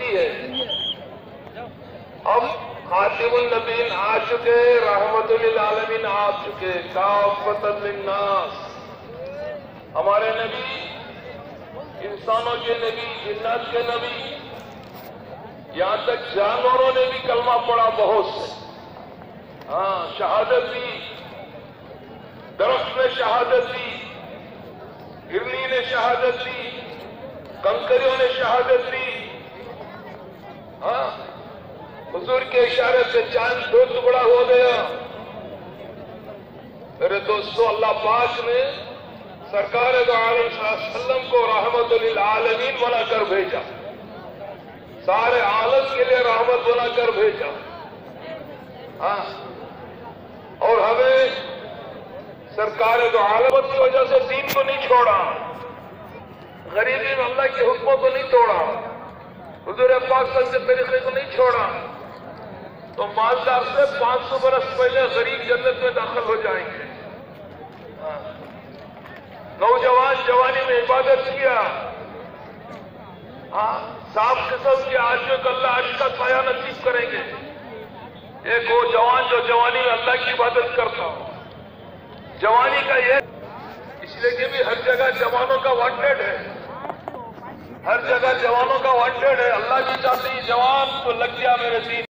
की है। अब खातिमुन नबीन आ चुके, रहमतुल लिल आलमीन आ चुके, काफ़तन लिन्नास। हमारे नबी इंसानों के नबी, जिन्नात के नबी, यहां तक जानवरों ने भी कलमा पढ़ा बहुत से। हाँ, शहादत दी, दरख्त ने शहादत दी, हिरनी ने शहादत दी, कंकरियों ने शहादत दी। हाँ, हुजूर के इशारे से चांद 2 टुकड़ा हो गया। मेरे दोस्तों, अल्लाह पाक ने सरकार दो आलम सल्लम को रहमतुल लिल आलमीन बनाकर भेजा, सारे आलम के लिए रहमत बनाकर भेजा। हाँ, और हमें सरकार दो आलम की वजह से दीन को नहीं छोड़ा, गरीबी में अल्लाह के हुक्मों को नहीं तोड़ा, हुजूर पाक के तरीके को नहीं छोड़ा, तो मालदार से 500 बरस पहले गरीब जन्नत में दाखिल हो जाएंगे। नौजवान जवानी में इबादत किया, हाँ, साफ किस्म के आदमियों को अल्लाह आज का साया नसीब करेंगे। एक वो जवान जो जवानी में अल्लाह की इबादत करता हो, जवानी का ये इसलिए कि भी हर जगह जवानों का वांटेड है, हर जगह जवानों का वांटेड है। अल्लाह भी चाहते ही जवान तो लग गया मेरे दीन